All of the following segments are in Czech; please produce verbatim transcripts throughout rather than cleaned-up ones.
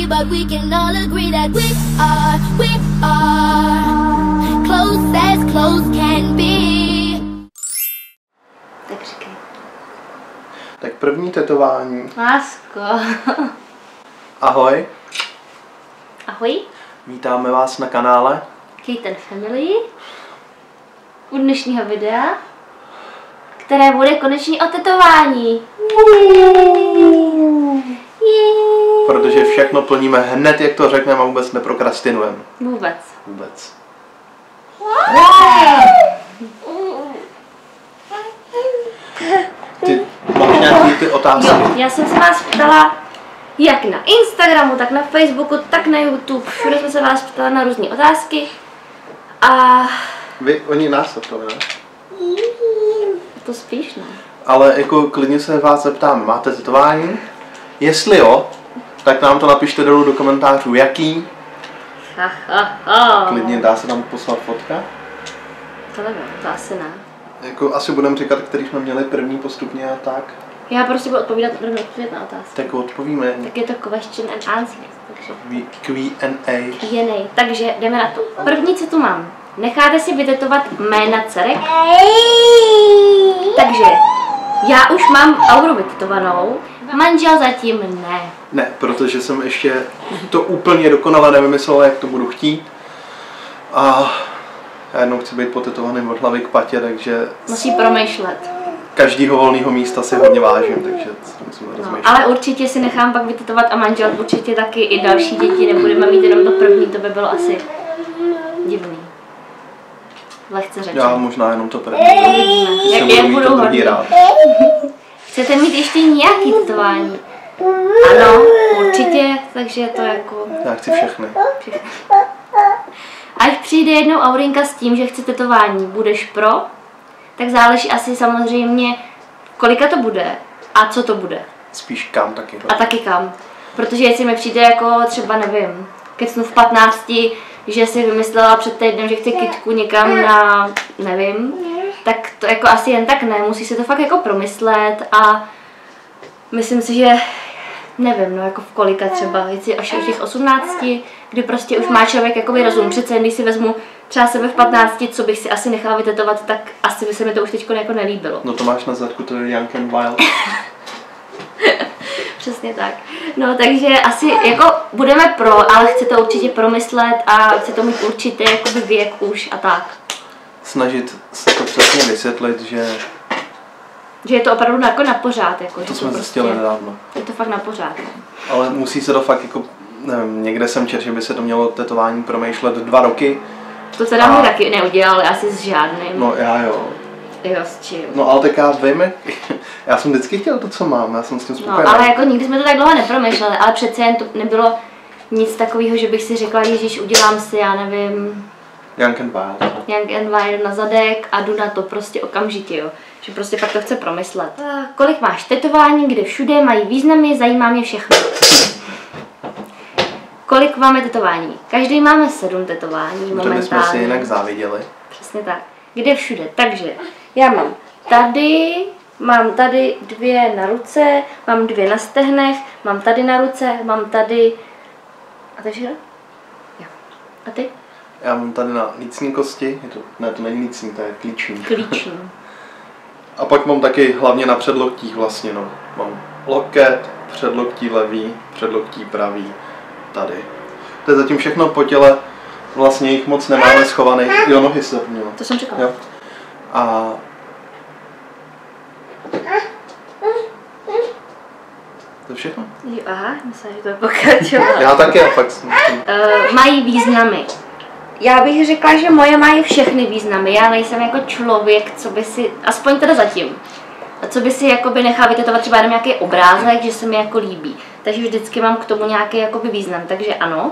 but we can all agree that we are, we are close as close can be. Tak říkej. Tak první tetování. Lásko. Ahoj. Ahoj. Vítáme vás na kanále Kate and Family. U dnešního videa, které bude konečně o tetování. Protože všechno plníme hned, jak to řekneme, a vůbec neprokrastinujeme. Vůbec. Vůbec. Ty máš nějaký ty otázky? Jo, já jsem se vás ptala, jak na Instagramu, tak na Facebooku, tak na YouTube. Všude jsme se vás ptala na různé otázky. A... Vy, oni nás se ptali, ne? To spíš, no. Ale jako klidně se vás zeptám, máte tetování? Jestli jo, tak nám to napište dolů do komentářů, jaký. Ha, ha, ha. Klidně dá se tam poslat fotka. To nevím, to asi ne. Jako asi budeme říkat, který jsme měli první postupně a tak. Já prostě budu odpovídat, budu odpovědět na otázky. Tak odpovíme. Tak je to question and answer. Takže Q and A. Q and A. Takže jdeme na to. První, co tu mám. Necháte si vytetovat jména dcerek? Takže já už mám auru vytetovanou, manžel zatím ne. Ne, protože jsem ještě to úplně dokonale nevymyslel, jak to budu chtít. A já jednou chci být potetovaný od hlavy k patě, takže Musí promýšlet. každýho volného místa si hodně vážím, takže to musím No, rozmýšlet. ale určitě si nechám pak vytetovat a manžel určitě taky i další děti, nebudeme mít jenom to první, to by bylo asi divný. Lehce řečeno. Já možná jenom to první. Jak, Jsem jak budu mít budou to druhý hodný. rád. Chcete mít ještě nějaký tetování? Ano, určitě, takže je to jako... Já chci všechny. Až přijde jednou Aurinka s tím, že chce tetování, budeš pro? Tak záleží asi samozřejmě, kolika to bude a co to bude. Spíš kam taky. A taky kam. Protože jestli mi přijde jako třeba, nevím, kecnu v patnácti, že si vymyslela před týdnem, že chce kytku někam na, nevím, tak to jako asi jen tak ne, musí se to fakt jako promyslet a myslím si, že nevím, no jako v kolika třeba, jestli až v těch osmnácti, kdy prostě už má člověk jakoby rozum. Přece když si vezmu třeba sebe v patnácti, co bych si asi nechala vytetovat, tak asi by se mi to už teďko jako nelíbilo. No to máš na zadku, to je Young and Wild. Přesně tak. No takže asi jako budeme pro, ale chci to určitě promyslet a chci to mít určitě jakoby věk už a tak. Snažit se to přesně vysvětlit, že Že je to opravdu jako na pořád. Jako, to že jsme to zjistili prostě, nedávno. je to fakt na pořád. No. Ale musí se to fakt jako, nevím, někde jsem četl, že by se to mělo tetování promýšlet dva roky. To teda A- mi taky neudělal, asi s žádným. No já jo. Jo, s čím. No ale tak já vím, jak... já jsem vždycky chtěl to, co mám, já jsem s tím spokojený. No, ale jako nikdy jsme to tak dlouho nepromýšleli, ale přece jen to nebylo nic takového, že bych si řekla, ježiš, udělám si, já nevím, Young and Wild. Young and Wild na zadek a jdu na to prostě okamžitě, jo. Že prostě fakt to chce promyslet. A kolik máš tetování, kde všude mají významy, zajímá mě všechno. Kolik máme tetování? Každý máme sedm tetování Protože momentálně. jsme si jinak záviděli. Přesně tak. Kde všude? Takže já mám tady, mám tady dvě na ruce, mám dvě na stehnech, mám tady na ruce, mám tady... A to je všechno? Jo. A ty? Já mám tady na lícní kosti, je to, ne to není lícní, to je klíční. Klíční. A pak mám taky hlavně na předloktích vlastně, no. Mám loket, předloktí levý, předloktí pravý, tady. To je zatím všechno po těle, vlastně jich moc nemáme schovaných. Jo, nohy se mělo. To jsem čekala. Jo. A... To je všechno? Jo, aha, myslím, že to je pokračovat. Já taky, a pak jsem... Uh, mají významy. Já bych řekla, že moje mají všechny významy. Já nejsem jako člověk, co by si, aspoň teda zatím, a co by si jakoby nechal vytetovat třeba jenom nějaký obrázek, že se mi jako líbí. Takže vždycky mám k tomu nějaký jakoby význam, takže ano.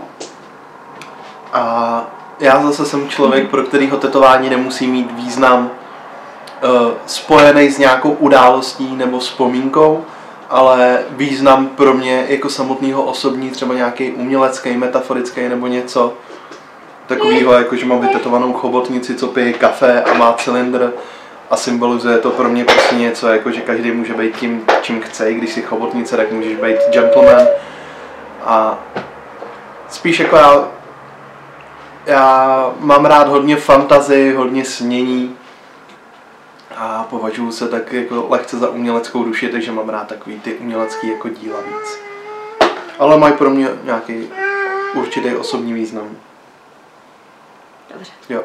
A já zase jsem člověk, pro kterýho tetování nemusí mít význam uh, spojený s nějakou událostí nebo vzpomínkou, ale význam pro mě jako samotného osobní, třeba nějaký umělecký, metaforický nebo něco takového, jako že mám vytetovanou chobotnici, co pije kafe a má cylindr a symbolizuje to pro mě prostě něco, jako že každý může být tím, čím chce, i když si chobotnice, tak můžeš být gentleman. A spíš jako já, já mám rád hodně fantazii, hodně snění a považuji se tak jako lehce za uměleckou duši, takže mám rád takový ty umělecký jako díla víc. Ale mají pro mě nějaký určitý osobní význam. Dobře. Jo.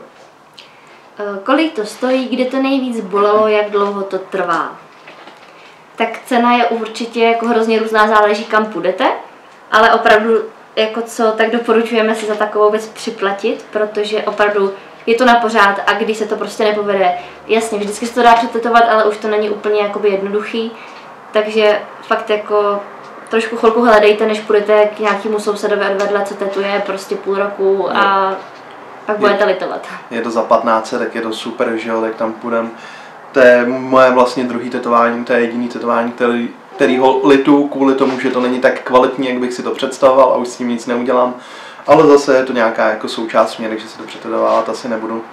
Kolik to stojí, kde to nejvíc bolelo, jak dlouho to trvá? Tak cena je určitě jako hrozně různá, záleží kam půjdete, ale opravdu jako co, tak doporučujeme si za takovou věc připlatit, protože opravdu je to na pořád a když se to prostě nepovede, jasně, vždycky se to dá přetetovat, ale už to není úplně jakoby jednoduchý, takže fakt jako trošku chvilku hledejte, než půjdete k nějakému sousedovi vedle, co tetuje prostě půl roku a pak budete litovat. Je to za patnáct, tak je to super, že jo, tak tam půjdem. To je moje vlastně druhý tetování, to je jediný tetování, který, kterýho litu kvůli tomu, že to není tak kvalitní, jak bych si to představoval a už s tím nic neudělám. Ale zase je to nějaká jako součást mě, takže si to přetetovávat asi nebudu.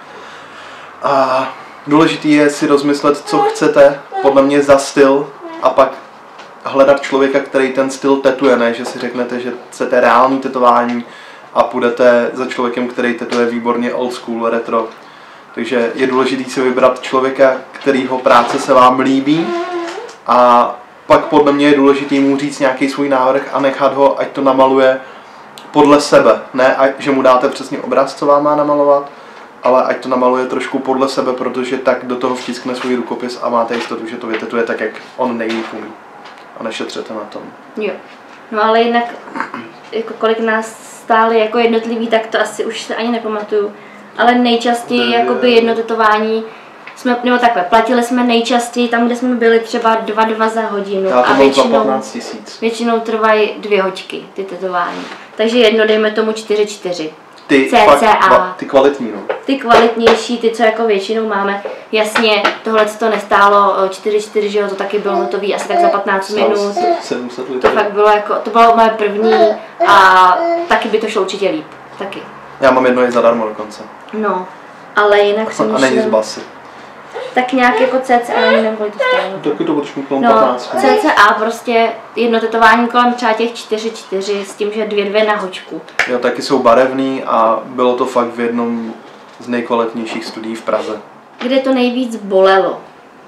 A důležitý je si rozmyslet, co chcete, podle mě za styl a pak hledat člověka, který ten styl tetuje, ne, že si řeknete, že chcete reální tetování a půjdete za člověkem, který tetuje výborně old school, retro. Takže je důležité si vybrat člověka, kterýho práce se vám líbí a pak podle mě je důležité mu říct nějaký svůj návrh a nechat ho, ať to namaluje podle sebe. Ne, ať, že mu dáte přesně obraz, co vám má namalovat, ale ať to namaluje trošku podle sebe, protože tak do toho vtiskne svůj rukopis a máte jistotu, že to vytetuje tak, jak on nejlíp umí. A nešetřete na tom. Jo. No ale jinak, jako kolik nás stály jako jednotlivý, tak to asi už se ani nepamatuju. Ale nejčastěji jakoby jedno tetování jsme, nebo takhle, platili jsme nejčastěji tam, kde jsme byli třeba dva dva za hodinu. Já to a většinou, patnáct tisíc. většinou trvají dvě hoďky, ty tetování. Takže jedno dejme tomu čtyři čtyři. Ty, cca. Fakt, ty kvalitní, no. Ty kvalitnější, ty, co jako většinou máme. Jasně, tohle to nestálo čtyři čtyři, že jo, to taky bylo hotový asi tak za patnáct minut. sedm set litrů. To fakt bylo jako, to bylo moje první a taky by to šlo určitě líp. Taky. Já mám jedno i zadarmo dokonce. No, ale jinak si A není z myslím, basy. tak nějak jako cca, nevím, kolik to stejně. Taky to budeš mít kolem No, patnáct. cca prostě jedno tetování kolem třeba těch čtyři čtyři s tím, že dvě dvě na hoďku. Jo, taky jsou barevný a bylo to fakt v jednom z nejkvalitnějších studií v Praze. Kde to nejvíc bolelo?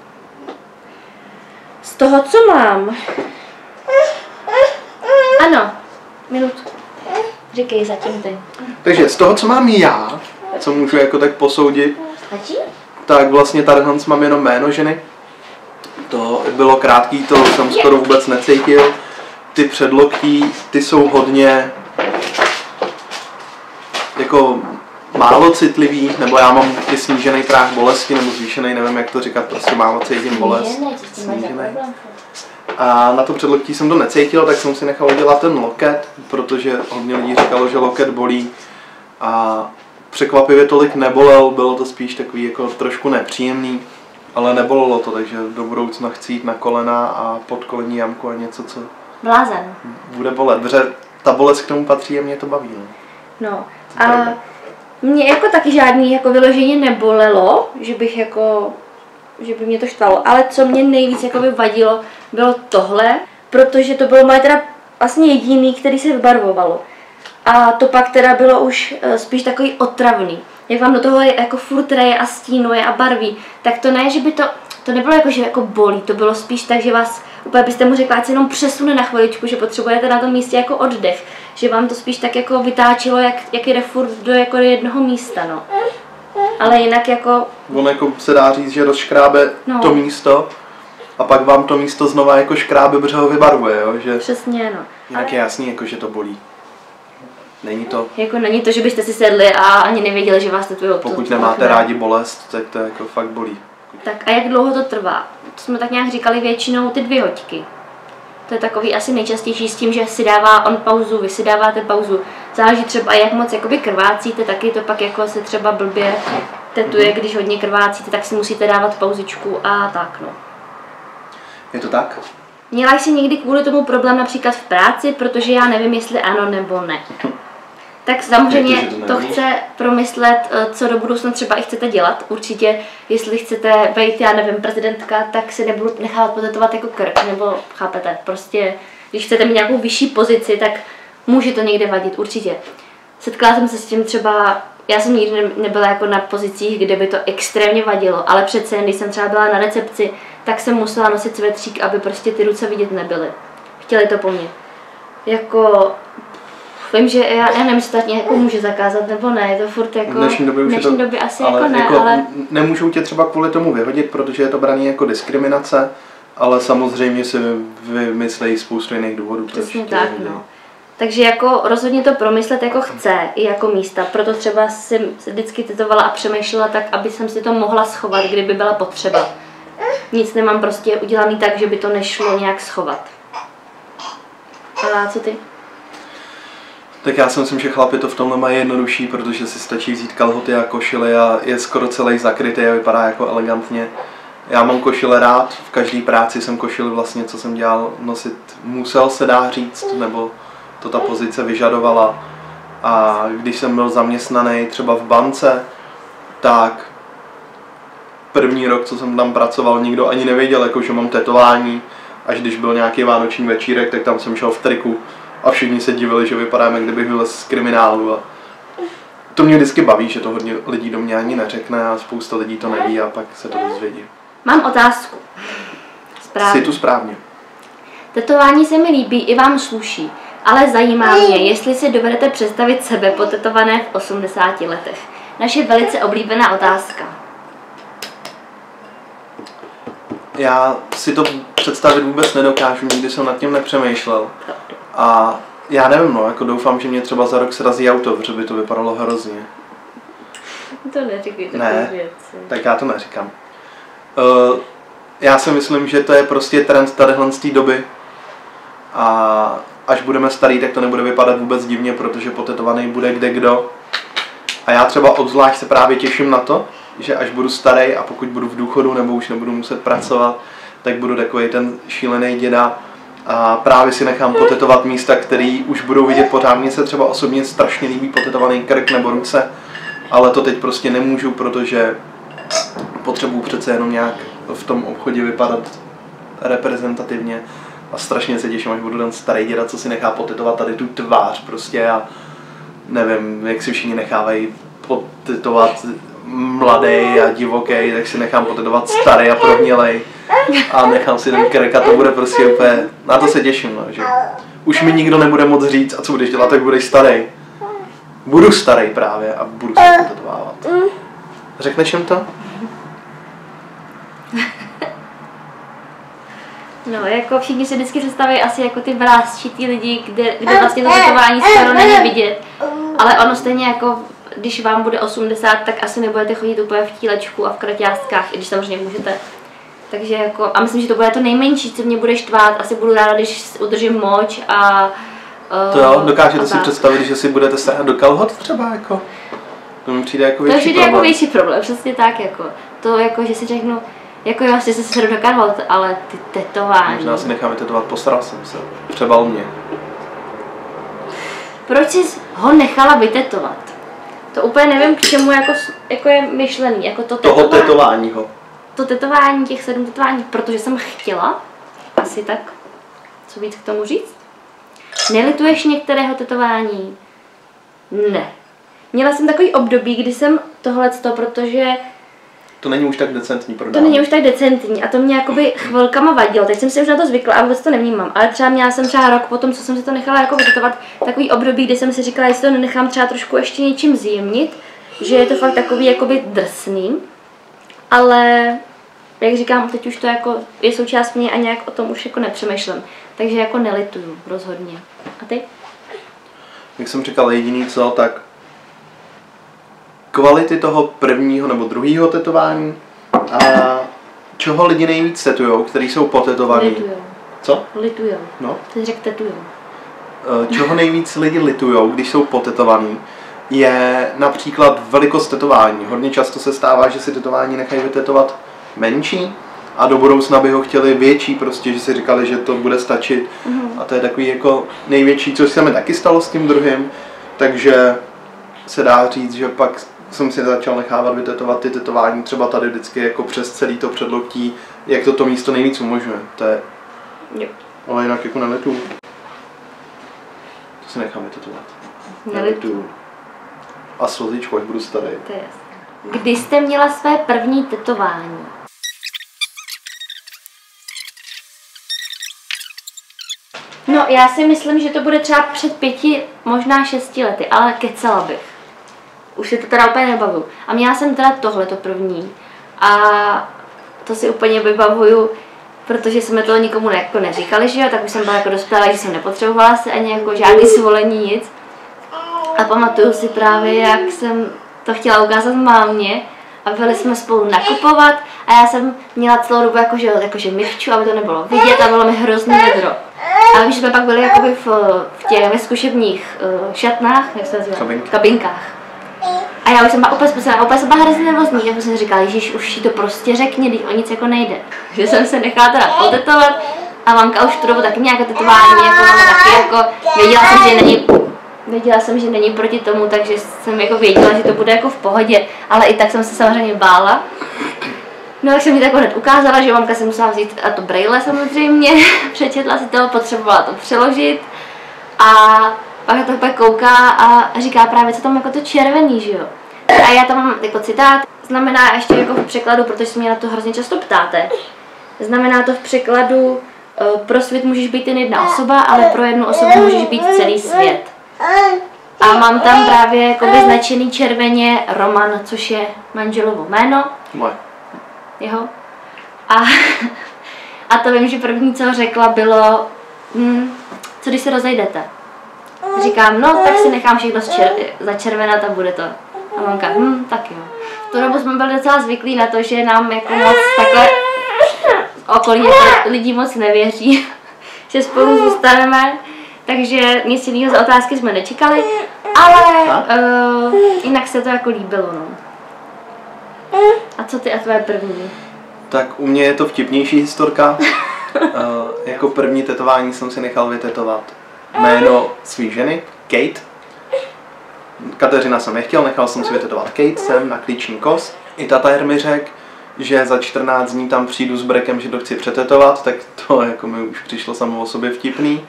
Z toho, co mám? Ano, minutku. Říkej zatím ty. Takže z toho, co mám já, co můžu jako tak posoudit, Stačí? tak vlastně tady mám jenom jméno ženy. To bylo krátký, to jsem skoro vůbec necítil. Ty předloktí, ty jsou hodně jako málo citlivý, nebo já mám i snížený práh bolesti, nebo zvýšený, nevím jak to říkat, prostě málo cítím bolest. Snížený. A na to předloktí jsem to necítil, tak jsem si nechal udělat ten loket, protože hodně lidí říkalo, že loket bolí. A překvapivě tolik nebolel, bylo to spíš takový jako trošku nepříjemný, ale nebolelo to, takže do budoucna chci jít na kolena a podkolení jamku a něco, co Blázen. bude bolet, protože ta bolest k tomu patří a mě to baví. No, No a mě jako taky žádný jako vyloženě nebolelo, že bych jako, že by mě to štvalo, ale co mě nejvíc jako by vadilo, bylo tohle, protože to bylo moje teda vlastně jediný, který se vybarvovalo. A to pak teda bylo už spíš takový otravný. Jak vám do toho jako furt reje a stínuje a barví, tak to ne, že by to, to nebylo jako, že jako bolí, to bylo spíš tak, že vás, úplně byste mu řekla, ať se jenom přesune na chviličku, že potřebujete na tom místě jako oddech, že vám to spíš tak jako vytáčilo, jak, jak jde furt do jako jednoho místa, no. Ale jinak jako... On jako se dá říct, že rozškrábe No. to místo a pak vám to místo znova jako škrábe, protože ho vybarvuje, jo? Že Přesně, no. jinak je jasný, jako, že to bolí. Není to, Jako není to, že byste si sedli a ani nevěděli, že vás tetujou. pokud to, nemáte ne. rádi bolest, tak to jako fakt bolí. Tak a jak dlouho to trvá? To jsme tak nějak říkali většinou ty dvě hoďky. To je takový asi nejčastější s tím, že si dává on pauzu, vy si dáváte pauzu. Záleží třeba, jak moc jakoby krvácíte, taky to pak jako se třeba blbě tetuje, když hodně krvácíte, tak si musíte dávat pauzičku a tak no. Je to tak? Měla jsi někdy kvůli tomu problém například v práci, protože já nevím, jestli ano nebo ne. Tak samozřejmě Jak to, že to to nevíš? chce promyslet, co do budoucna třeba i chcete dělat. Určitě, jestli chcete být, já nevím, prezidentka, tak si nebudu nechávat potetovat jako krk, nebo chápete, prostě, když chcete mít nějakou vyšší pozici, tak Může to někde vadit, určitě. Setkala jsem se s tím třeba, já jsem nikdy nebyla jako na pozicích, kde by to extrémně vadilo, ale přece, když jsem třeba byla na recepci, tak jsem musela nosit svetřík, aby prostě ty ruce vidět nebyly. Chtěli to po mně. Jako, vím, že já, já nevím, jestli to jako může zakázat nebo ne, je to furt jako, v dnešní době, v už dnešní to, době asi ale jako ne, jako ale... Nemůžou tě třeba kvůli tomu vyhodit, protože je to braný jako diskriminace, ale samozřejmě si vymyslejí spoustu jiných důvodů. Přesně tak, no. Takže jako rozhodně to promyslet jako chce, i jako místa, proto třeba jsem vždycky tetovala a přemýšlela tak, aby jsem si to mohla schovat, kdyby byla potřeba. Nic nemám prostě udělaný tak, že by to nešlo nějak schovat. A co ty? Tak já si myslím, že chlapi to v tomhle mají jednodušší, protože si stačí vzít kalhoty a košily a je skoro celý zakrytý a vypadá jako elegantně. Já mám košile rád, v každé práci jsem košily vlastně, co jsem dělal, nosit musel, se dá říct, nebo to ta pozice vyžadovala. A když jsem byl zaměstnaný třeba v bance, tak první rok, co jsem tam pracoval, nikdo ani nevěděl, jako, že mám tetování. Až když byl nějaký vánoční večírek, tak tam jsem šel v triku a všichni se divili, že vypadám, jak kdybych byl z kriminálu. A to mě vždycky baví, že to hodně lidí do mě ani neřekne a spousta lidí to neví a pak se to dozvědí. Mám otázku. Správně. Jsi tu správně. Tetování se mi líbí, i vám sluší, ale zajímá mě, jestli si dovedete představit sebe potetované v osmdesáti letech. Naše velice oblíbená otázka. Já si to představit vůbec nedokážu, nikdy jsem nad tím nepřemýšlel. A já nevím, no, jako doufám, že mě třeba za rok srazí auto, protože by to vypadalo hrozně. To neříkej takové ne, věci. Tak já to neříkám. Uh, já si myslím, že to je prostě trend tadyhle z té doby. A až budeme starý, tak to nebude vypadat vůbec divně, protože potetovaný bude kde kdo. A já třeba obzvlášť se právě těším na to, že až budu starý a pokud budu v důchodu nebo už nebudu muset pracovat, tak budu takový ten šílený děda a právě si nechám potetovat místa, který už budou vidět pořád. Mně se třeba osobně strašně líbí potetovaný krk nebo ruce, ale to teď prostě nemůžu, protože potřebuji přece jenom nějak v tom obchodě vypadat reprezentativně a strašně se těším, až budu ten starý děda, co si nechá potetovat tady tu tvář prostě a nevím, jak si všichni nechávají potetovat mladý a divoký, tak si nechám potetovat starý a prohnělej a nechám si ten krk a to bude prostě úplně, na to se těším, no, že už mi nikdo nebude moc říct, a co budeš dělat, tak budeš starý. Budu starý právě a budu se potetovávat. Řekneš jim to? No, jako všichni si vždycky představí asi jako ty vrásčitý lidi, kde, kde vlastně to tetování skoro není vidět. Ale ono stejně jako, když vám bude osmdesát, tak asi nebudete chodit úplně v tílečku a v kraťástkách, i když samozřejmě můžete. Takže jako, a myslím, že to bude to nejmenší, co mě bude štvát. Asi budu ráda, když udržím moč a... Uh, to jo, dokážete si představit, že si budete sahat do kalhot třeba jako? To mi přijde jako větší problém. To přijde jako větší problém, přesně tak jako. To jako, že si řeknu, jako jo, si se sedu do kalhot, ale ty tetování. Možná si necháme tetovat, postaral jsem se. Přebal mě. Proč jsi ho nechala vytetovat? To úplně nevím, k čemu jako, jako je myšlený, jako to Toho tetování. tetováního. To tetování, těch sedm tetování, protože jsem chtěla, asi tak, co víc k tomu říct. Nelituješ některého tetování? Ne. Měla jsem takový období, kdy jsem tohleto, protože... To není už tak decentní pro To není už tak decentní a to mě jakoby chvilkama vadilo. Teď jsem si už na to zvykla a vůbec to nevnímám. Ale třeba měla jsem třeba rok potom, co jsem si to nechala jako vytetovat, takový období, kdy jsem si říkala, jestli to nenechám třeba trošku ještě něčím zjemnit, že je to fakt takový jakoby drsný. Ale jak říkám, teď už to jako je součást mě a nějak o tom už jako nepřemýšlím. Takže jako nelituju rozhodně. A ty? Jak jsem říkal, jediný co, tak kvality toho prvního nebo druhého tetování a čeho lidi nejvíc tetujou, který jsou potetovaný. Litujou. Co? Litujou. No. Ty řekl tetujou. Čeho nejvíc lidi litujou, když jsou potetovaný, je například velikost tetování. Hodně často se stává, že si tetování nechají vytetovat menší a do budoucna by ho chtěli větší, prostě, že si říkali, že to bude stačit. Mm. A to je takový jako největší, což se mi taky stalo s tím druhým, takže se dá říct, že pak jsem si začal nechávat vytetovat ty tetování třeba tady vždycky jako přes celý to předloktí, jak to to místo nejvíc umožňuje. To je... Jo. Ale jinak jako neletu. si nechám vytetovat. Nelituju. A slozičku, až budu starý. To je jasné. Kdy jste měla své první tetování? No, já si myslím, že to bude třeba před pěti, možná šesti lety, ale kecala bych. Už si to teda úplně nebavuju. A měla jsem teda tohle to první. A to si úplně vybavuju, protože jsme to nikomu ne, jako neříkali, že jo, tak už jsem byla jako dospělá, že jsem nepotřebovala si ani jako žádný svolení, nic. A pamatuju si právě, jak jsem to chtěla ukázat mámě a byli jsme spolu nakupovat a já jsem měla celou dobu jakože, jakože myhču, aby to nebylo vidět a bylo mi hrozný vedro. A víš, jsme pak byli jakoby v, v těch ve zkušebních uh, šatnách, jak se nazývá? Kabinky. Kabinkách. A já už jsem byla úplně spocená, úplně jsem byla hrozně nervózní, že jsem říkala, ježiš, už to prostě řekni, když o nic jako nejde. Že jsem se nechala teda potetovat a mamka už tu dobu taky nějaké tetování, jako mama taky jako, věděla jsem, že není, věděla jsem, že není proti tomu, takže jsem jako věděla, že to bude jako v pohodě, ale i tak jsem se samozřejmě bála. No tak jsem mi tak hned ukázala, že mamka se musela vzít a to brejle samozřejmě, přečetla si to, potřebovala to přeložit a pak to úplně kouká a říká právě, co tam jako to červený, že jo. A já tam mám jako citát, znamená ještě jako v překladu, protože se mě na to hrozně často ptáte, znamená to v překladu, pro svět můžeš být jen jedna osoba, ale pro jednu osobu můžeš být celý svět. A mám tam právě jako vyznačený červeně Roman, což je manželovo jméno. Moje. Jeho. A, a to vím, že první, co řekla, bylo, hm, co když se rozejdete? Říkám, no, tak si nechám všechno začervenat a bude to. A mamka, hm, tak jo. V tu dobu jsme byli docela zvyklí na to, že nám jako moc takhle okolí lidí moc nevěří, že spolu zůstaneme, takže nic jiného z otázky jsme nečekali, ale uh, jinak se to jako líbilo, no. A co ty a tvoje první? Tak u mě je to vtipnější historka. uh, jako první tetování jsem si nechal vytetovat jméno své ženy, Kate. Kateřina jsem nechtěl, nechal jsem si vytetovat Kate, jsem na klíční kost. I tatér mi řekl, že za čtrnáct dní tam přijdu s brekem, že to chci přetetovat, tak to jako mi už přišlo samo o sobě vtipný.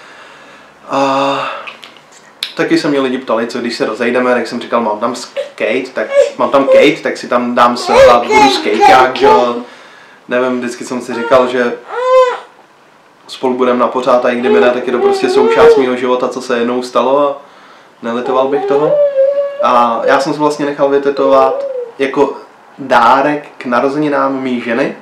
A taky se mě lidi ptali, co když se rozejdeme, tak jsem říkal, mám tam skate, tak mám tam Kate, tak si tam dám se dát budu skateák, že nevím, vždycky jsem si říkal, že spolu budeme na pořád a i kdyby ne, tak je to prostě součást mého života, co se jednou stalo a nelitoval bych toho. A já jsem si vlastně nechal vytetovat jako dárek k narozeninám mý ženy.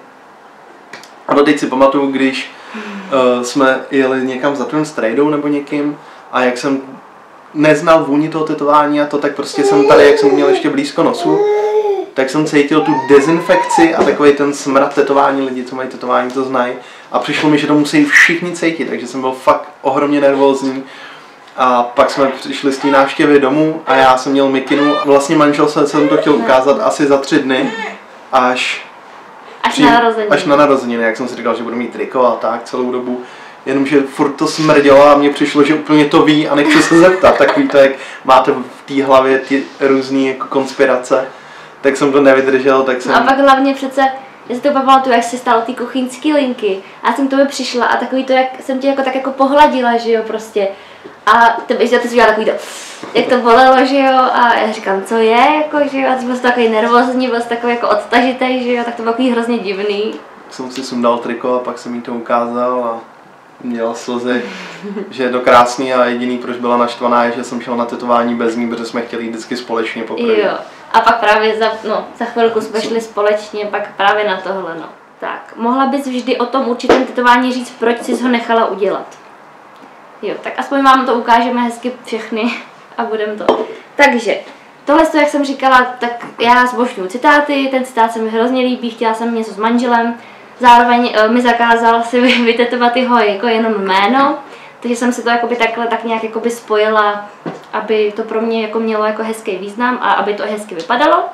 A doteď si pamatuju, když uh, jsme jeli někam za tvým strejdou nebo někým a jak jsem neznal vůni toho tetování a to, tak prostě jsem tady, jak jsem měl ještě blízko nosu, tak jsem cítil tu dezinfekci a takový ten smrad tetování, lidi, co mají tetování, to znají. A přišlo mi, že to musí všichni cítit, takže jsem byl fakt ohromně nervózní. A pak jsme přišli z té návštěvy domů a já jsem měl mikinu. Vlastně manželce jsem to chtěl ukázat asi za tři dny, až, až, při, na, narozeniny. až na narozeniny, jak jsem si říkal, že budu mít triko a tak celou dobu. Jenomže furt to smrdělo a mně přišlo, že úplně to ví a nechci se zeptat. Takový to, jak máte v té hlavě ty různé jako konspirace, tak jsem to nevydržel, tak jsem... No a pak hlavně přece, já si to pamatuju, jak se stalo ty kuchyňský linky a já jsem k tobě přišla a takový to, jak jsem tě jako tak jako pohladila, že jo, prostě. A ty bys ty si udělala takový to, jak to bolelo, že jo, a já říkám, co je, jako, že jo, a ty byl takový nervózní, byl takový jako odtažitej, že jo, tak to bylo takový hrozně divný. Jsem si sundal triko a pak jsem jí to ukázal a měla slzy, že je to krásný a jediný, proč byla naštvaná, je, že jsem šel na tetování bez ní, protože jsme chtěli jít vždycky společně poprvé. Jo, a pak právě za, no, za chvilku jsme šli společně, pak právě na tohle, no. Tak, mohla bys vždy o tom určitém tetování říct, proč jsi ho nechala udělat? Jo, tak aspoň vám to ukážeme hezky všechny a budeme to. Takže, tohle, jak jsem říkala, tak já zbožňuji citáty, ten citát se mi hrozně líbí, chtěla jsem něco s manželem, zároveň uh, mi zakázal si vytetovat jeho jako jenom jméno, takže jsem si to jakoby takhle tak nějak jakoby spojila, aby to pro mě jako mělo jako hezký význam a aby to hezky vypadalo.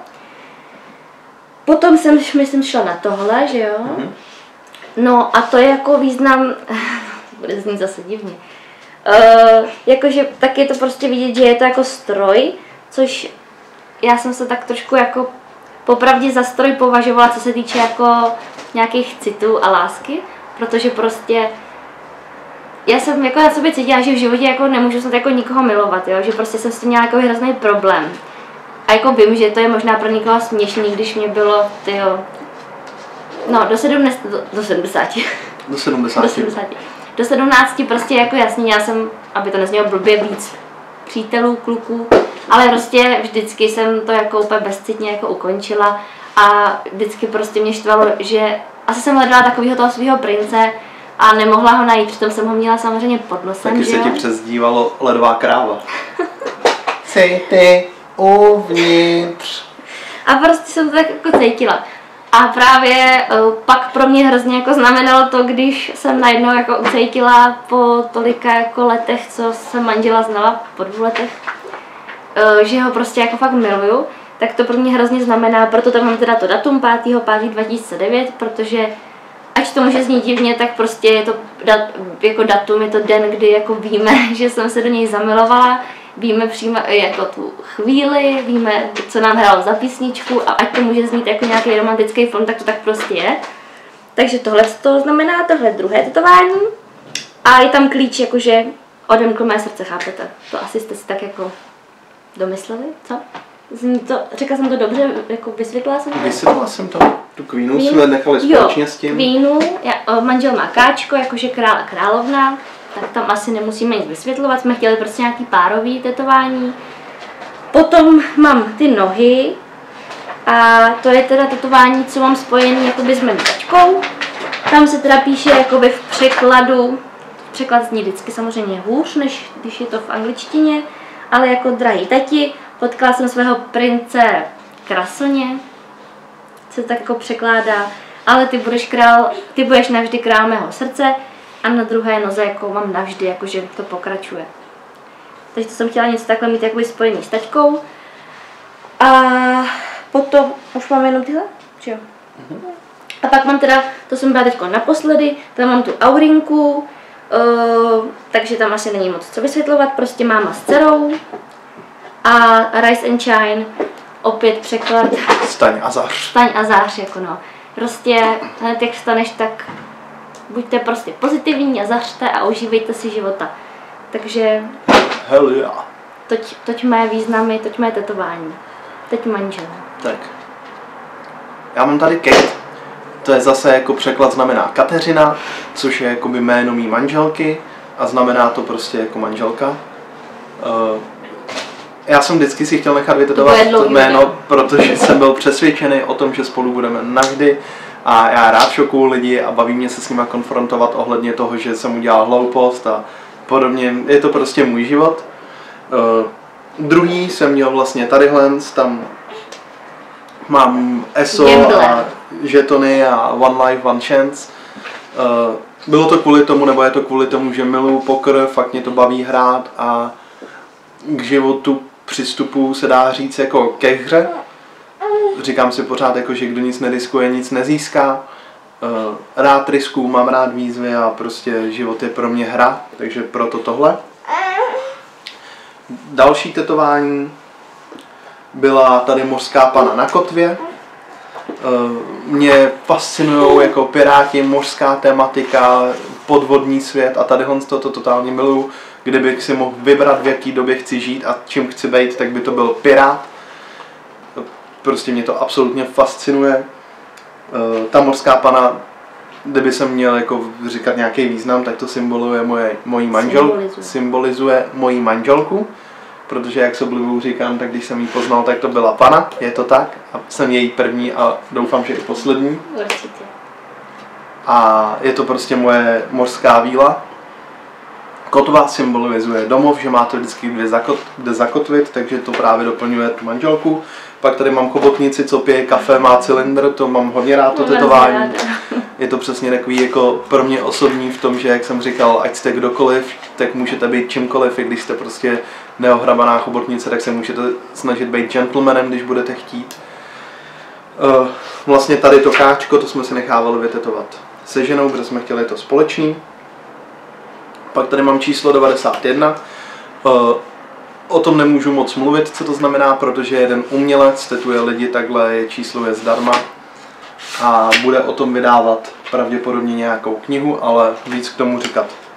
Potom jsem, myslím, šla na tohle, že jo? Mm-hmm. No a to je jako význam, bude znít zase divně, uh, jakože tak je to prostě vidět, že je to jako stroj, což já jsem se tak trošku jako popravdě za stroj považovala, co se týče jako nějakých citů a lásky, protože prostě já jsem jako na sobě cítila, že v životě jako nemůžu snad jako nikoho milovat, jo? Že prostě jsem s tím měla jako hrozný problém. A jako vím, že to je možná pro někoho směšný, když mě bylo, tyjo, no do sedmdesáti, do, do sedmdesáti. Do sedmdesáti. Do sedmdesáti. Do sedmnácti prostě jako jasně, já jsem, aby to neznělo blbě, víc přítelů, kluků, ale prostě vždycky jsem to jako úplně bezcitně jako ukončila a vždycky prostě mě štvalo, že asi jsem hledala takového toho svého prince a nemohla ho najít, přitom jsem ho měla samozřejmě pod nosem, taky že se jo? ti přezdívalo ledová kráva. Jsi ty uvnitř. A prostě jsem to tak jako cítila. A právě uh, pak pro mě hrozně jako znamenalo to, když jsem najednou jako ucítila po tolika jako letech, co jsem manžela znala, po dvou letech, uh, že ho prostě jako fakt miluju, tak to pro mě hrozně znamená, proto tam mám teda to datum pátého pátého dva tisíce devět, protože ať to může znít divně, tak prostě je to dat, jako datum, je to den, kdy jako víme, že jsem se do něj zamilovala, víme přímo jako tu chvíli, víme, co nám hrálo za písničku a ať to může znít jako nějaký romantický film, tak to tak prostě je. Takže tohle to znamená tohle druhé tetování a je tam klíč, jakože odemkl mé srdce, chápete? To asi jste si tak jako domysleli, co? Zní to, řekla jsem to dobře, jako vysvětlila jsem to? Vysvětlila jsem to, tu kvínu jsme nechali společně s tím. Kvínu, já, manžel má káčko, jakože král a královna, tak tam asi nemusíme nic vysvětlovat, jsme chtěli prostě nějaký párový tetování. Potom mám ty nohy a to je teda tetování, co mám spojený jakoby s mým tačkou. Tam se teda píše jakoby v překladu, překlad zní vždycky samozřejmě hůř, než když je to v angličtině, ale jako drahý tati, potkala jsem svého prince kraslně, se to tak jako překládá, ale ty budeš král, ty budeš navždy král mého srdce a na druhé noze jako mám navždy, jakože to pokračuje. Takže to jsem chtěla něco takhle mít jakoby spojený s taťkou. A potom už mám jenom tyhle, že jo? Mm-hmm. A pak mám teda, to jsem byla teďko naposledy, tam mám tu aurinku, uh, takže tam asi není moc co vysvětlovat, prostě máma s dcerou. A Rise and Shine, opět překlad. Staň a zář. Staň a zář, jako no. Prostě hned jak vstaneš, tak buďte prostě pozitivní a zařte a užívejte si života. Takže hell yeah. toť, toť mé významy, toť mé tetování. Teď manžel. Tak. Já mám tady Kate. To je zase jako překlad znamená Kateřina, což je jakoby jméno mý manželky a znamená to prostě jako manželka. Uh, já jsem vždycky si chtěl nechat vytetovat to jméno, protože jsem byl přesvědčený o tom, že spolu budeme navždy a já rád šokuju lidi a baví mě se s nima konfrontovat ohledně toho, že jsem udělal hloupost a podobně. Je to prostě můj život. Uh, druhý jsem měl vlastně tadyhle, tam mám E S O a žetony a One Life, One Chance. Uh, bylo to kvůli tomu, nebo je to kvůli tomu, že miluju poker, fakt mě to baví hrát a k životu přistupu se dá říct jako ke hře. Říkám si pořád, jako, že kdo nic neriskuje, nic nezíská. Uh, rád riskuju, mám rád výzvy a prostě život je pro mě hra, takže proto tohle. Další tetování byla tady mořská pana na kotvě. Mě fascinují jako piráti, mořská tematika, podvodní svět a tady to, to totálně miluju. Kdybych si mohl vybrat, v jaký době chci žít a čím chci být, tak by to byl pirát. Prostě mě to absolutně fascinuje. Ta mořská pana, kdyby jsem měl jako říkat nějaký význam, tak to symboluje moje, moji manželku. Symbolizuje. Symbolizuje moji manželku. Protože jak se oblivu říkám, tak když jsem ji poznal, tak to byla pana, je to tak. A jsem její první a doufám, že i poslední. Určitě. A je to prostě moje mořská víla. Kotva symbolizuje domov, že má to vždycky kde, zakot, kde zakotvit, takže to právě doplňuje tu manželku. Pak tady mám chobotnici, co pije kafe, má cylindr, to mám hodně rád, to tetování. Je to přesně takový jako pro mě osobní v tom, že jak jsem říkal, ať jste kdokoliv, tak můžete být čímkoliv, i když jste prostě neohrabaná chobotnice, tak se můžete snažit být gentlemanem, když budete chtít. Uh, vlastně tady to káčko, to jsme si nechávali vytetovat se ženou, protože jsme chtěli to společný. Pak tady mám číslo devadesát jedna. Uh, o tom nemůžu moc mluvit, co to znamená, protože jeden umělec tetuje lidi, takhle je číslo je zdarma a bude o tom vydávat pravděpodobně nějakou knihu, ale víc k tomu říkat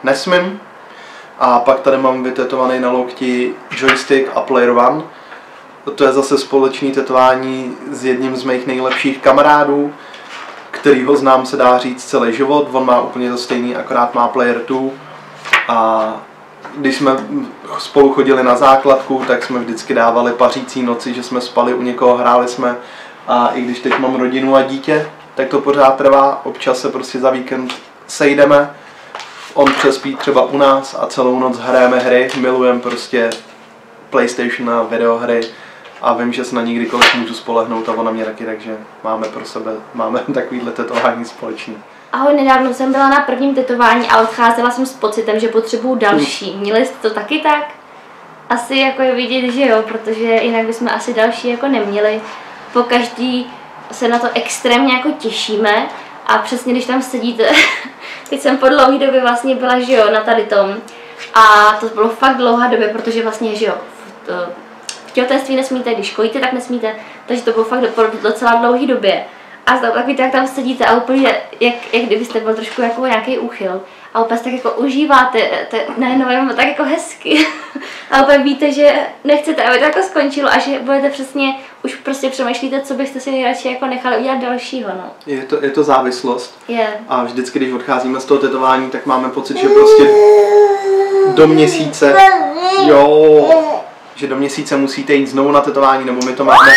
nesmím. A pak tady mám vytetovaný na lokti joystick a player one. To je zase společný tetování s jedním z mých nejlepších kamarádů, kterýho znám, se dá říct, celý život. On má úplně to stejný, akorát má player two. A když jsme spolu chodili na základku, tak jsme vždycky dávali pařící noci, že jsme spali u někoho, hráli jsme. A i když teď mám rodinu a dítě, tak to pořád trvá. Občas se prostě za víkend sejdeme. On přespí třeba u nás a celou noc hrajeme hry. Milujeme prostě PlayStation a videohry. A vím, že se na ní kdykoliv můžu spolehnout a ona mě taky, takže máme pro sebe, máme takovýhle tetování společný. Ahoj, nedávno jsem byla na prvním tetování a odcházela jsem s pocitem, že potřebuju další. Měli jste to taky tak? Asi jako je vidět, že jo, protože jinak bychom asi další jako neměli. Po každý se na to extrémně jako těšíme a přesně když tam sedíte, teď jsem po dlouhé době vlastně byla, že jo, na tady tom. A to bylo fakt dlouhá době, protože vlastně, že jo, v těhotenství nesmíte, když kojíte, tak nesmíte, takže to bylo fakt po docela dlouhé době. A takový tak tam sedíte a úplně, jak, jak kdybyste byl trošku jako nějaký úchyl. A úplně tak jako užíváte, to najednou tak jako hezky. A úplně víte, že nechcete, aby to jako skončilo a že budete přesně, už prostě přemýšlíte, co byste si nejradši jako nechali udělat dalšího, no. Je to, je to závislost. Je. A vždycky, když odcházíme z toho tetování, tak máme pocit, že prostě do měsíce, jo, že do měsíce musíte jít znovu na tetování, nebo my to máme.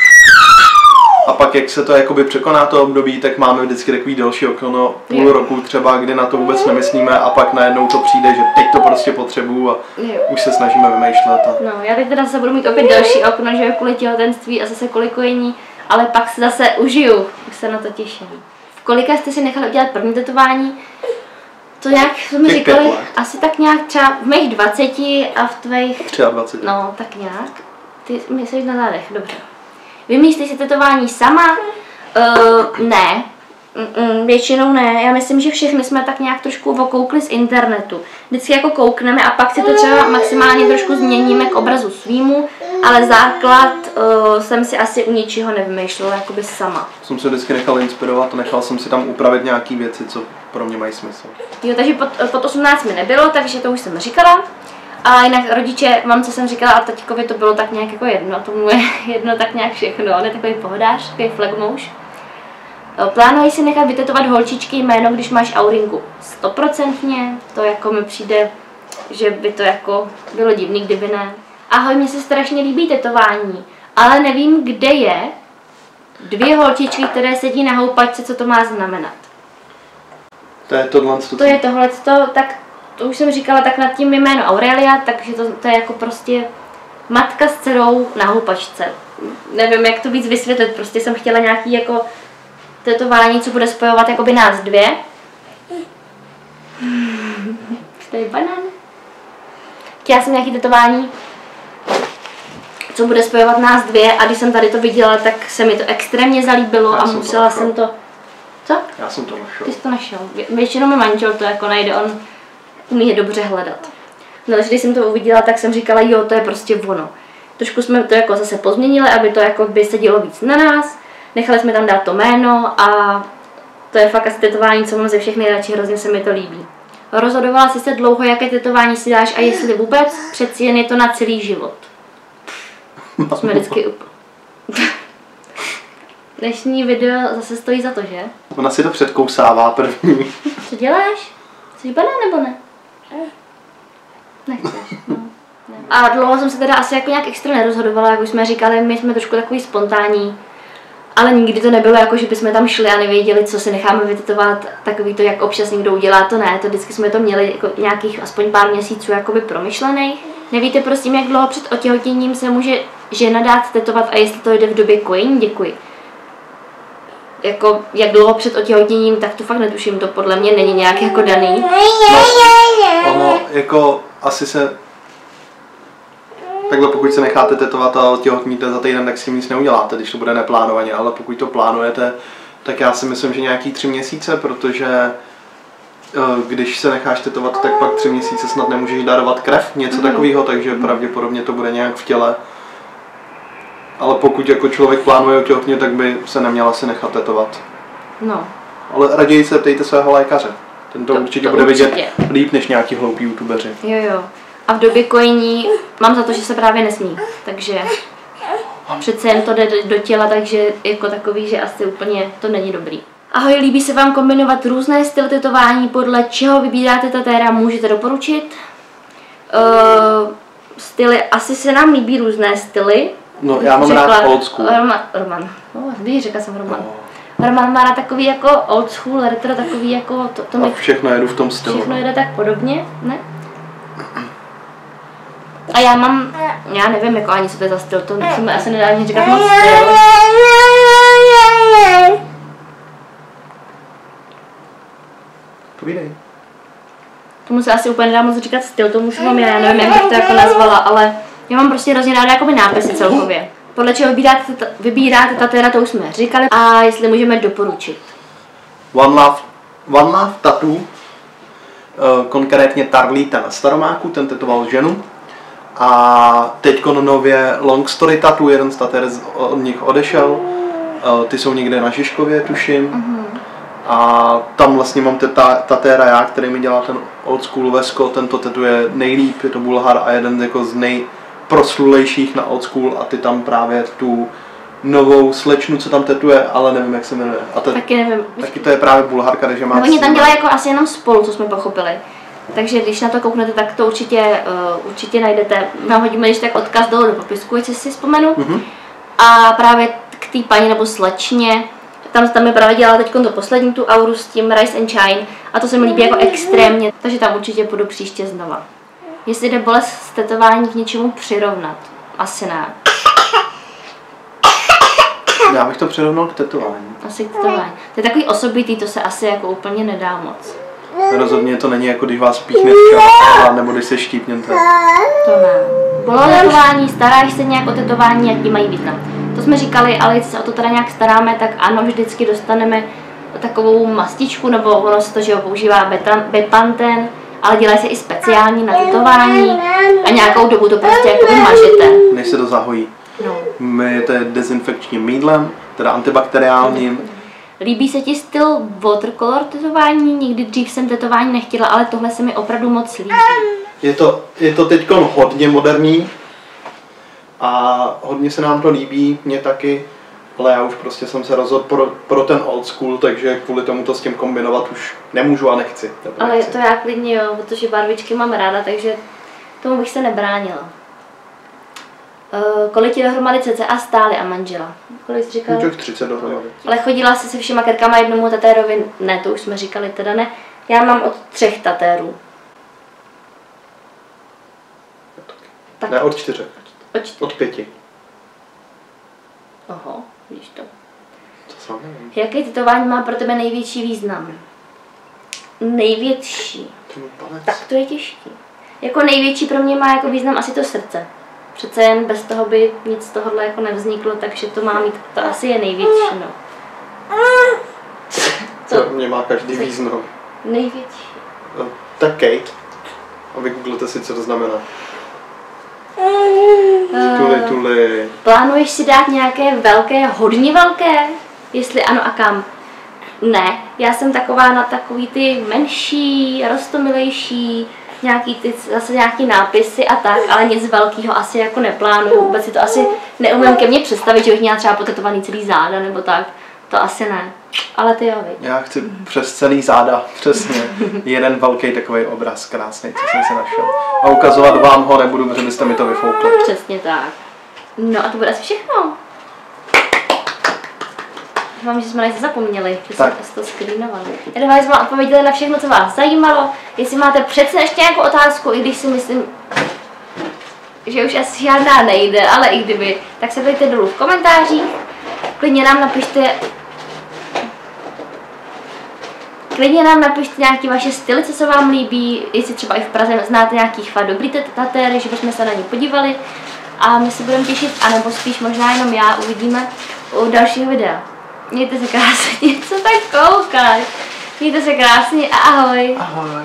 A pak, jak se to jakoby překoná to období, tak máme vždycky takový delší okno, půl roku třeba, kdy na to vůbec nemyslíme a pak najednou to přijde, že teď to prostě potřebuju a jo. Už se snažíme vymýšlet. A... No, já teď teda se budu mít opět další okno, že jo, kvůli těhotenství a zase kvůli kojení, ale pak se zase užiju, už se na to těším. V kolika jste si nechali udělat první tetování? To nějak jsme říkali, asi tak nějak třeba v mých dvaceti a v tvých... dvacet tři. No, tak nějak. Ty myslíš na zádech, dobře. Vymýšlíš si tetování sama? Uh, ne. Mm-mm, většinou ne. Já myslím, že všechny jsme tak nějak trošku okoukli z internetu. Vždycky jako koukneme a pak si to třeba maximálně trošku změníme k obrazu svýmu, ale základ uh, jsem si asi u ničeho nevymýšlela jakoby sama. Jsem se vždycky nechal inspirovat a nechal jsem si tam upravit nějaké věci, co pro mě mají smysl. Jo, takže pod, pod osmnáct mi nebylo, takže to už jsem říkala. A jinak rodiče, mamce jsem říkala a taťkovi to bylo tak nějak jako jedno, tomu je jedno tak nějak všechno, on je takový pohodář, takový flagmouš. Plánuji si nechat vytetovat holčičky jméno, když máš aurinku. Stoprocentně, to jako mi přijde, že by to jako bylo divný, kdyby ne. Ahoj, mně se strašně líbí tetování, ale nevím, kde je dvě holčičky, které sedí na houpačce, co to má znamenat. To je tohle. To je tohleto, tak to už jsem říkala, tak nad tím jméno Aurelia, takže to, to je jako prostě matka s dcerou na houpačce. Nevím, jak to víc vysvětlit, prostě jsem chtěla nějaký jako tetování, co bude spojovat jakoby nás dvě. To je banán. Chtěla jsem nějaký tetování, co bude spojovat nás dvě a když jsem tady to viděla, tak se mi to extrémně zalíbilo Já a musela jsem to... Co? Já jsem to našel. Ty jsi to našel. Většinou mi manžel to jako najde, on umí je dobře hledat. No, když jsem to uviděla, tak jsem říkala, jo, to je prostě ono. Trošku jsme to jako zase pozměnili, aby to jako by sedělo víc na nás. Nechali jsme tam dát to jméno a to je fakt asi tetování, co mám ze všech nejradši, hrozně se mi to líbí. Rozhodovala jsi se dlouho, jaké tetování si dáš a jestli vůbec, přeci jen je to na celý život. To jsme vždycky úplně... Dnešní video zase stojí za to, že? Ona si to předkousává první. Co děláš? Jsi banán nebo ne? Nechceš, no. Ne. A dlouho jsem se teda asi jako nějak extra nerozhodovala, jak už jsme říkali, my jsme trošku takový spontánní. Ale nikdy to nebylo jako, že bychom tam šli a nevěděli, co si necháme vytetovat, takový to, jak občas někdo udělá, to ne, to vždycky jsme to měli jako nějakých aspoň pár měsíců jakoby promyšlených. Nevíte prosím, jak dlouho před otěhotněním se může žena dát tetovat a jestli to jde v době kojení? Děkuji. Jako, jak dlouho před otěhotněním, tak to fakt netuším, to podle mě není nějak jako daný. No, ono, jako, asi se, takhle pokud se necháte tetovat a otěhotníte za týden, tak s tím nic neuděláte, když to bude neplánovaně, ale pokud to plánujete, tak já si myslím, že nějaký tři měsíce, protože když se necháš tetovat, tak pak tři měsíce snad nemůžeš darovat krev, něco mm. takového, takže mm. pravděpodobně to bude nějak v těle. Ale pokud jako člověk plánuje otěhotně, tak by se neměla si nechat tetovat. No. Ale raději se ptejte svého lékaře. Ten to, To- určitě to bude určitě. vidět líp než nějaký hloupí youtubeři. Jo, jo. A v době kojení mám za to, že se právě nesmí, takže přece jen to jde do- do těla, takže jako takový, že asi úplně to není dobrý. Ahoj, líbí se vám kombinovat různé styly tetování, podle čeho vybíráte tatéra, můžete doporučit? Uh, styly, asi se nám líbí různé styly. No, já mám Řekla- rád old school. Roman, Roman. No, víš, řekla jsem Roman. No. Roman má rád takový jako old school, retro, takový jako, to, to A mi všechno jedu v tom stylu. všechno jde tak podobně, ne? A já mám, já nevím jako ani co to je za styl, to se mi asi nedá ani říkat moc styl. Povídej. Tomu se asi úplně nedá moc říkat styl, tomu už mám já, já nevím, jak bych to jako nazvala, ale já mám prostě hrozně ráda jakoby nápisy celkově. Podle čeho vybíráte, ta- vybíráte tatéra, to už jsme říkali, a jestli můžeme doporučit. One Love, One Love Tattoo, eh, konkrétně Tarlíta na Staromáku, ten tetoval ženu. A teďko nově Long Story Tattoo, jeden z tatér z- od nich odešel. Eh, Ty jsou někde na Žižkově, tuším. Mhm. A tam vlastně mám teta, tatéra já, který mi dělá ten old school vesko, ten to tetuje nejlíp, je to Bulhar a jeden jako z nejproslulejších na old school a ty tam právě tu novou slečnu, co tam tetuje, ale nevím, jak se jmenuje. A te, Taky nevím. taky to je právě Bulharka, takže má... No, oni tam s- dělají jako asi jenom spolu, co jsme pochopili. Takže když na to kouknete, tak to určitě, uh, určitě najdete. Nahodíme když tak odkaz dolů do popisku, jestli si vzpomenu. Mhm. A právě k té paní nebo slečně, tam, tam mi právě dělala teď to poslední, tu auru s tím Rise and Shine a to se mi líbí jako extrémně, takže tam určitě půjdu příště znova. Jestli jde bolest z tetování k něčemu přirovnat, asi ne. Já bych to přirovnal k tetování. Asi k tetování. To je takový osobitý, to se asi jako úplně nedá moc. Rozhodně to není jako když vás píchne včas, nebo když se štípněte. To ne. Bylo tetování, staráš se nějak o tetování, jaký mají význam. To jsme říkali, ale jestli se o to teda nějak staráme, tak ano, vždycky dostaneme takovou mastičku, nebo ono se to, že ho používá betan, Bepanten, ale dělají se i speciální na tetování a nějakou dobu to prostě jako mažete. Než se to zahojí. No. Myjete dezinfekčním mýdlem, teda antibakteriálním. Líbí se ti styl watercolor tetování? Nikdy dřív jsem tetování nechtěla, ale tohle se mi opravdu moc líbí. Je to, je to teď hodně moderní a hodně se nám to líbí, mě taky, ale já už prostě jsem se rozhodl pro, pro ten old school, takže kvůli tomu to s tím kombinovat už nemůžu a nechci. nebo Ale nechci. to já klidně jo, protože barvičky mám ráda, takže tomu bych se nebránila. Uh, kolik ti dohromady cca stály a manžela? Kolik jsi říkal? Těch třicet dohromady. Ale chodila jsi se všema kerkama jednomu tatérovi? Ne, to už jsme říkali teda ne. Já mám od třech tatérů. Tak. Ne, od čtyřech, Od čtyř. od pěti. Oho, víš to. To sám nevím. Jaké tetování má pro tebe největší význam? Největší. To můj palec. Tak to je těžký. Jako největší pro mě má jako význam asi to srdce. Přece jen bez toho by nic z tohohle jako nevzniklo, takže to má mít, to asi je největší, no. Co? To mě má každý význam. Největší. No, tak Kate. A vygooglete si, co to znamená. Tuli, tuli. Plánuješ si dát nějaké velké, hodně velké? Jestli ano a kam? Ne, já jsem taková na takový ty menší, roztomilejší, nějaký ty, zase nějaký nápisy a tak, ale nic velkého asi jako neplánuju, vůbec si to asi neumím ke mně představit, že bych měla třeba potetovaný celý záda nebo tak, to asi ne, ale ty jo, viď. Já chci přes celý záda, přesně, jeden velký takový obraz krásný, co jsem si našel. A ukazovat vám ho nebudu, protože byste mi to vyfoukli. Přesně tak. No a to bude asi všechno. Doufám, že jsme na něco zapomněli, že jsme Tak. to skrýnovali. Já doufám, že jsme vám odpověděli na všechno, co vás zajímalo. Jestli máte přece ještě nějakou otázku, i když si myslím, že už asi žádná nejde, ale i kdyby, tak se dejte dolů v komentářích. Klidně nám napište Klidně nám napište nějaký vaše styly, co se vám líbí, jestli třeba i v Praze znáte nějaký fakt dobrý tatéry, že bychom se na ně podívali. A my se budeme těšit, anebo spíš možná jenom já, uvidíme u dalšího videa. Mějte se krásně, co tak koukáš? Mějte se krásně a ahoj. Ahoj.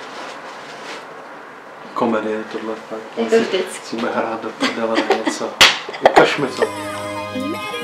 Komedie tohle fakt. Jako vždycky. Musíme hrát do prdele na něco. Ukaž mi to.